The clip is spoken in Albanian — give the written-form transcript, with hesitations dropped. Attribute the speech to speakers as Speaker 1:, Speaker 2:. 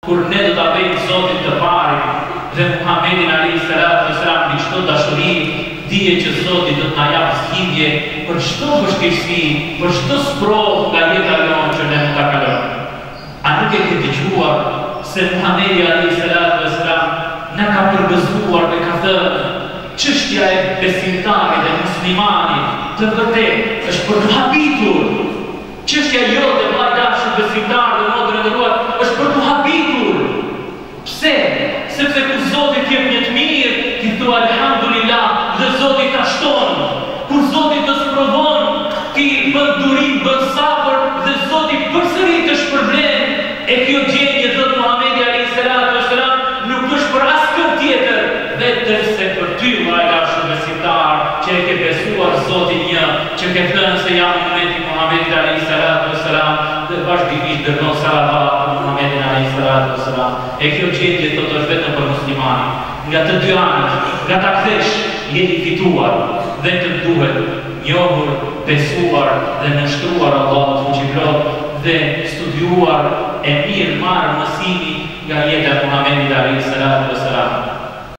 Speaker 1: Kur ne do ta bëjmë Zotin të pari dhe Muhamedit alayhi salatu wasalam me çdo dashuri, dije që Zoti do të na japë zgjidhje për çdo vështirësi, për çdo sprovë nga jeta jonë që ne mund ta kalojmë. A nuk e ke dëgjuar se Muhamedi alayhi salatu wasalam na ka përgëzuar dhe ka thënë çështja e besimtarit dhe muslimanit të vërtetë është për të habitur. Çështja jote e dashur besimtar dhe modër e nderuar është për të habitur. Pse? Sepse kur Zoti të jep një të mirë, ti thua alhamdulillah dhe Zoti ta shton. Kur Zoti të sprovon, ti bën durim, bën sabër dhe Zoti përsëri të shpërblen. E kjo gjendje thot Muhamedi alayhi salatu wasalam nuk është për askë tjetër, vetëm se për ty vllai dashur besimtar, që e ke besuar Zotin një, që ke thënë se jam ummeti Muhamedit alayhi salatu wasalam dhe vazhdimisht dërgon salavat për Muhamedit alayhi salatu wasalam. E kjo gjendje thot është vetëm për muslimanin. Nga të dy anët, nga ta kthesh, jeni fituar. Vetëm duhet njohur, besuar dhe nështruar Allahut fuqiplot dhe studiuar e mirë marrë mësimi nga jeta e Muhamedit alayhi salatu wasalam.